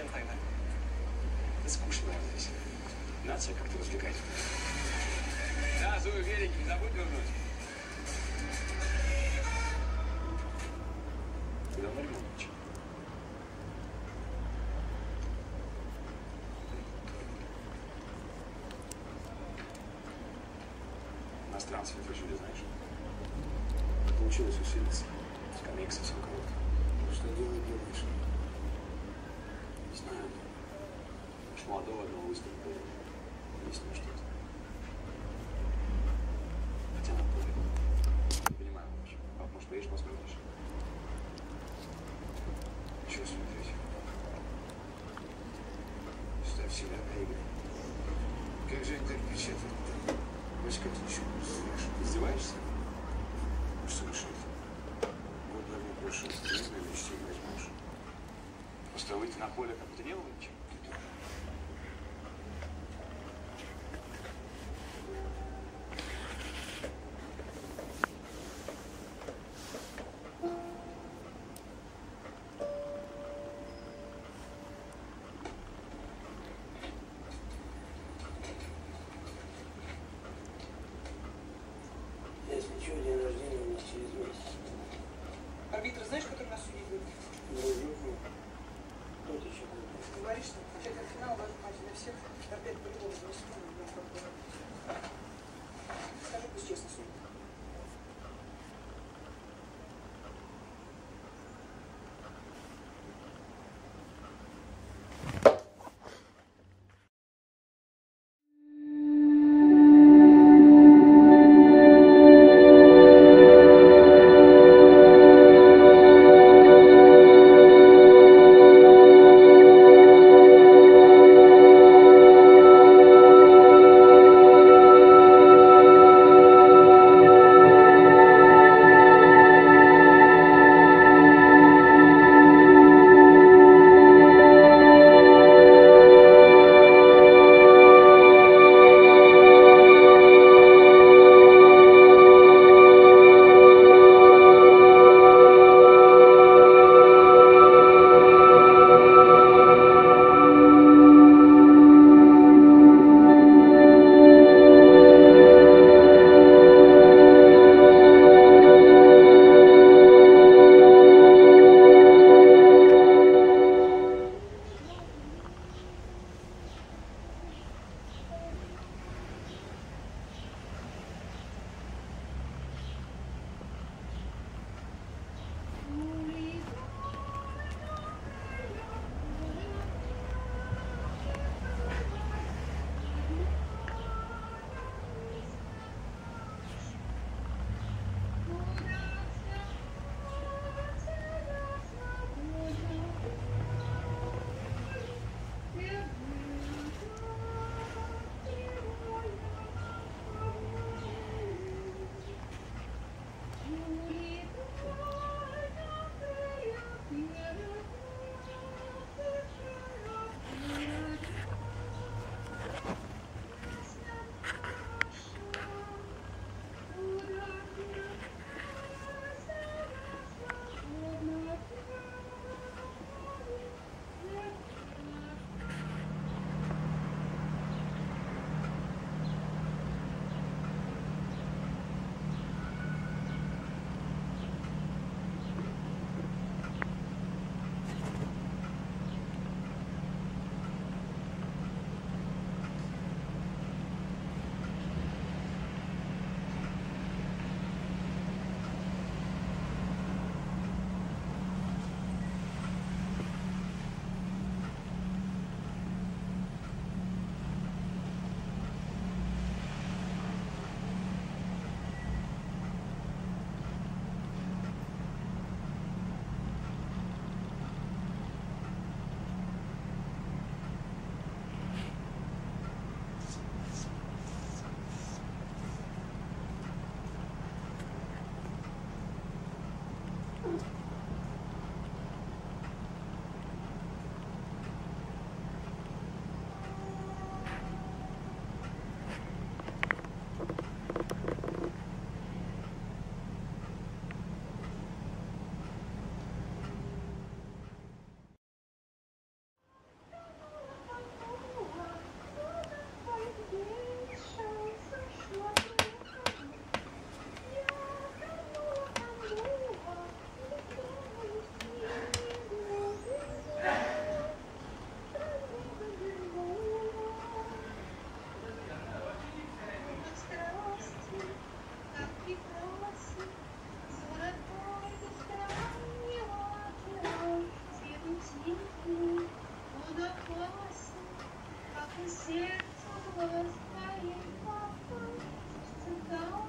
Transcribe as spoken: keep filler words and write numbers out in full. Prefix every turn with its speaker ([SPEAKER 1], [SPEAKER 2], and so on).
[SPEAKER 1] Зачем тогда? Скучно здесь. Надо себя как-то развлекать. Да, Зою велики, не забудь вернуть. Ты давно ремонтничал? Иностранцев это чудо, знаешь? Получилось усилиться. Скамейка совсем короткая.
[SPEAKER 2] Что делать делаешь?
[SPEAKER 1] Не знаю. Уж молодого одного выстрела было. Есть мне что-то. Хотя на поле. Не понимаю, вообще. Пап, может, поедешь, посмотришь? Чего смотреть?
[SPEAKER 2] Ставь себя на игры. Как же это печатать-то? Васька, ты еще не знаешь.
[SPEAKER 1] Ты издеваешься?
[SPEAKER 2] Слушай, вот давно прошел, ты не знаю, мечте возьмешь.
[SPEAKER 1] Просто выйти на поле, как будто не было ничего.
[SPEAKER 2] Если что, день рождения у нас через месяц.
[SPEAKER 3] Арбитр, знаешь, который нас судить будет?
[SPEAKER 2] Дружу. Кто ты еще будет?
[SPEAKER 3] Говоришь, что четвертьфинал важен матч для всех. Опять по-любому не вспомнил. Скажи, пусть честно судит.
[SPEAKER 4] сердце у вас твоей папы,